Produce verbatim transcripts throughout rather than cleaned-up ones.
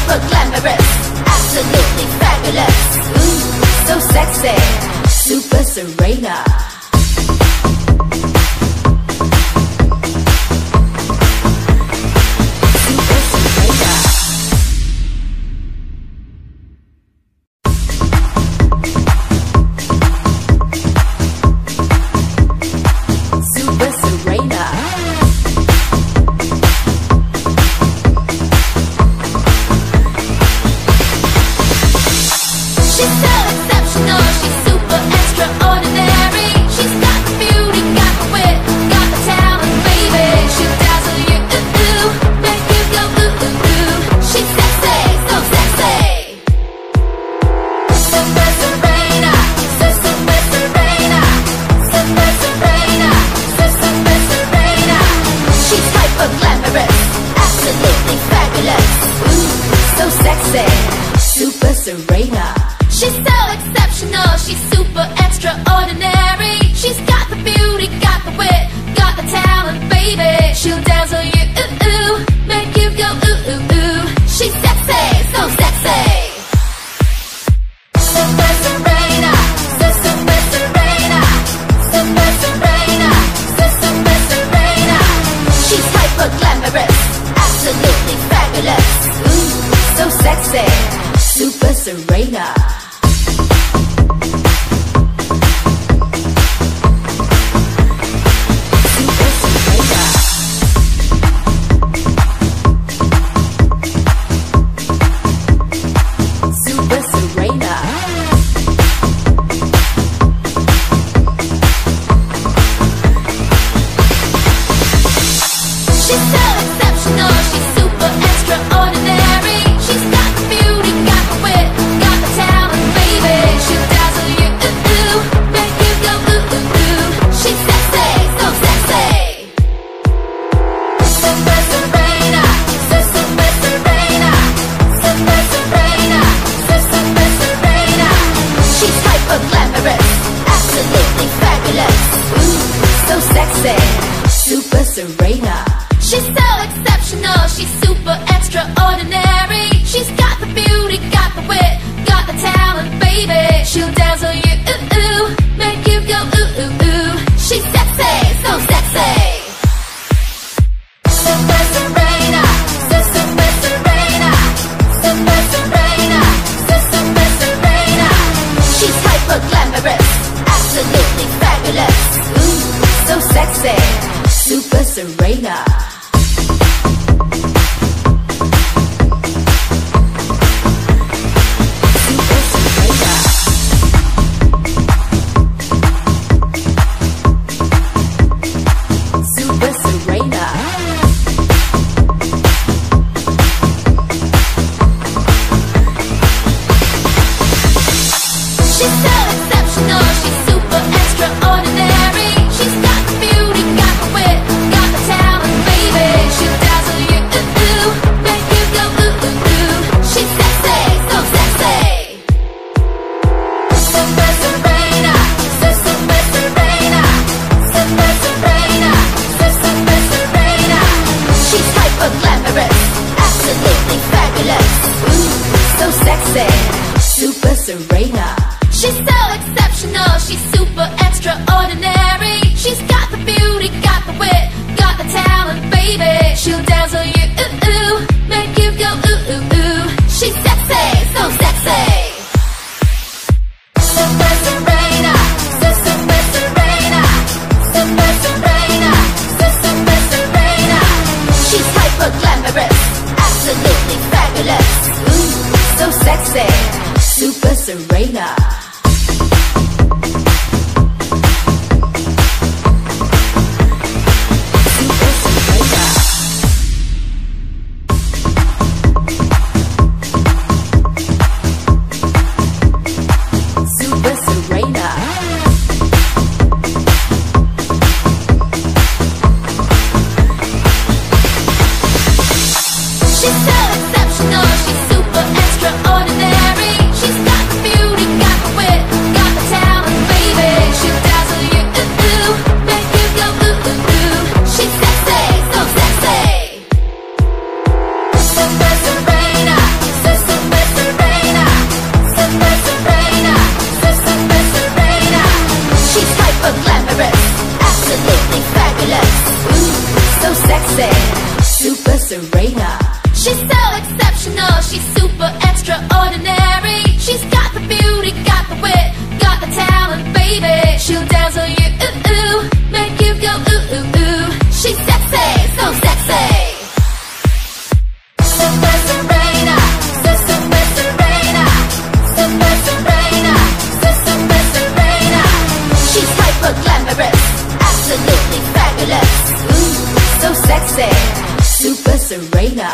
hyper glamorous, absolutely fabulous. Ooh, so sexy, Super Serena. Super Serena. She's so exceptional, she's super extraordinary. She's got the beauty, got the wit, got the talent, baby. She'll dazzle you, ooh, ooh, make you go ooh, ooh, ooh. She's sexy, so sexy. Super Serena, Super Serena, Super Serena, Super Serena. She's hyper glamorous, absolutely fabulous. Ooh, so sexy. Super Serena. Super Serena. Super Serena. She's so exceptional, she's super extraordinary. She's got the beauty, got the wit, got the talent, baby. She'll dazzle you, ooh, ooh, make you go ooh, ooh, ooh. She's sexy, so sexy. Super Serena, Super Serena, Super Serena, Super Serena. She's hyper glamorous, absolutely fabulous. Ooh, so sexy. Super Serena. She's so exceptional, she's super extraordinary. She's got the beauty, got the wit, got the talent, baby. She'll dazzle you, ooh, ooh, make you go ooh, ooh, ooh. She's sexy, so sexy. Super Serena, Super Serena, Super Serena, Super Serena. She's hyper glamorous, absolutely fabulous. Ooh, so sexy. Super Serena. Super Serena. She's so exceptional, she's super extraordinary. She's got the beauty, got the wit, got the talent, baby. She'll dazzle you, ooh, ooh, make you go ooh, ooh, ooh. She's sexy, so sexy. Super Serena, Super Serena, Super Serena, Super Serena. She's hyper glamorous, absolutely fabulous. Ooh, so sexy. Super Serena. Super Serena. Super Serena. She's so exceptional, she's super extraordinary. She's got the beauty, got the Serena.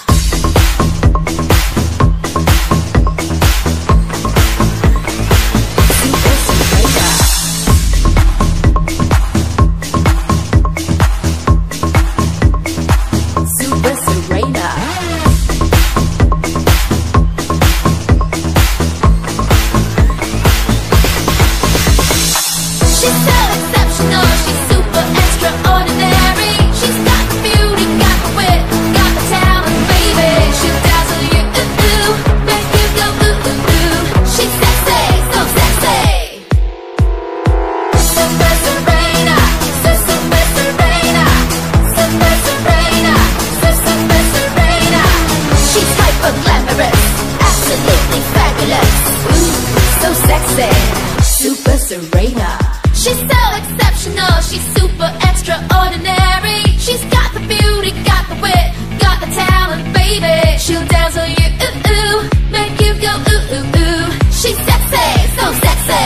Super Serena. She's so exceptional, she's super extraordinary. She's got the beauty, got the wit, got the talent, baby. She'll dazzle you, ooh, ooh, make you go ooh, ooh, ooh. She's sexy, so sexy.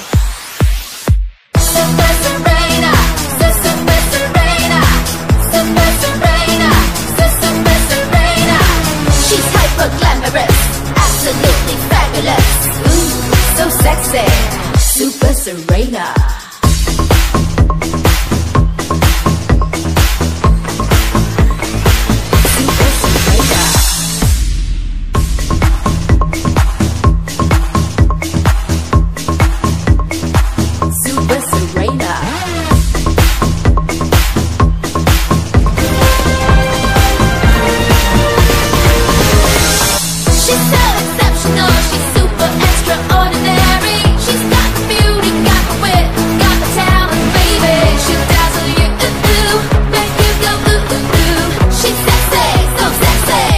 Super Serena, Super Serena, Super Serena, Super Serena. She's hyper glamorous, absolutely fabulous, ooh, so sexy. Super Serena. Super Serena. She's so exceptional, she's super extraordinary. She's got the beauty, got the wit, got the talent, baby. She'll dazzle you, ooh, ooh, make you go ooh, ooh, ooh. She's sexy, so sexy.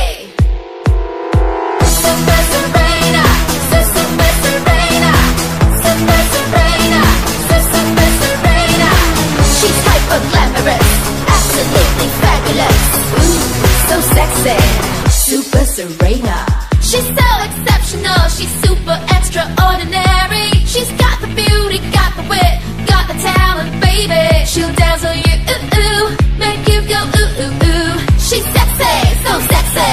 Super Serena, Super Serena, Super Serena, Super Serena. She's hyper glamorous, absolutely fabulous, ooh, so sexy. Super Serena. She's so exceptional, she's super extraordinary. She's got the beauty, got the wit, got the talent, baby. She'll dazzle you, ooh, ooh, make you go ooh, ooh, ooh. She's sexy, so sexy.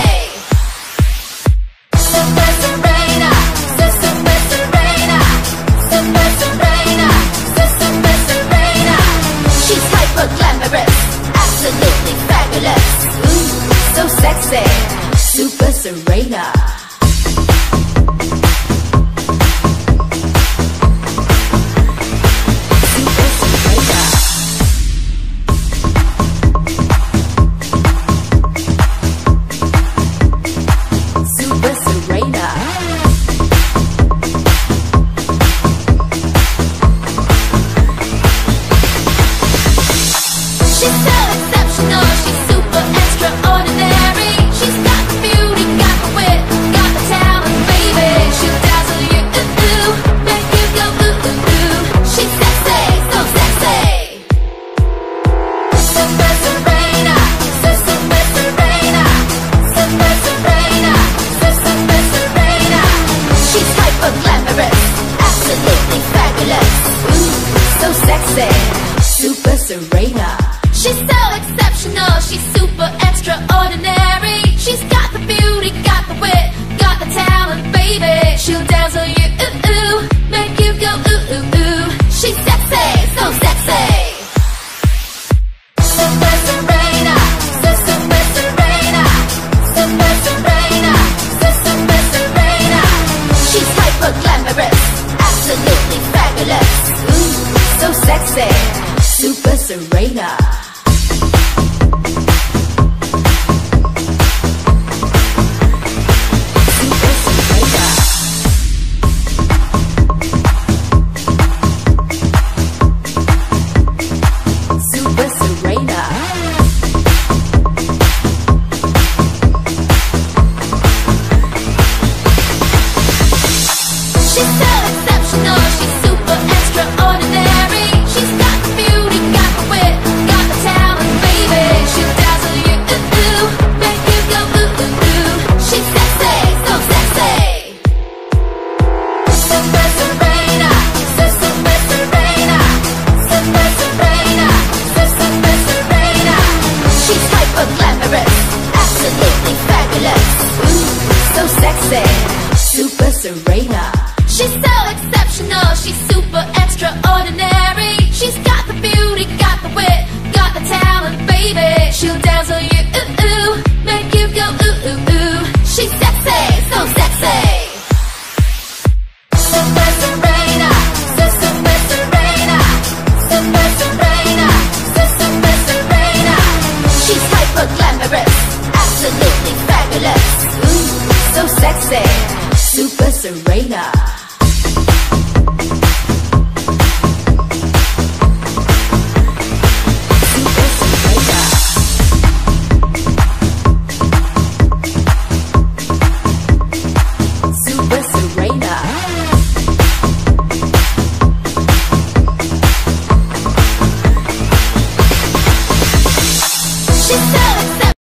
Super Serena, Super Serena, Super Serena, Super Serena. She's hyper glamorous, absolutely fabulous, ooh, so sexy. Super Serena. She's so exceptional, she's super extraordinary. She's got the beauty, got the wit, got the talent, baby. She'll dazzle you, ooh, ooh, make you go ooh, ooh, ooh. She's sexy, so sexy. Super Serena, Super Serena, Super Serena, Super Serena. She's hyper glamorous, absolutely fabulous, ooh, so sexy. Super Serena. She's so exceptional, she's super extraordinary. She's got the beauty, got the wit, got the talent, baby. She'll dazzle you, ooh, ooh, make you go ooh, ooh, ooh. She's sexy, so sexy. Super Serena, Super Serena, Super Serena, Super Serena. She's hyper glamorous, absolutely fabulous, ooh, so sexy. Super Serena. Super Serena. She's so exceptional, she's super extraordinary. She's got the beauty, got the wit, got Serena. She's so exceptional, she's super extraordinary. She's got the beauty, got the wit, got the talent, baby. She'll dazzle you, ooh, ooh, make you go ooh, ooh, ooh. She's sexy, so sexy. Super Serena, Super Serena, Super Serena, Super Serena. She's hyper glamorous, absolutely fabulous. Ooh, so sexy. Super Serena.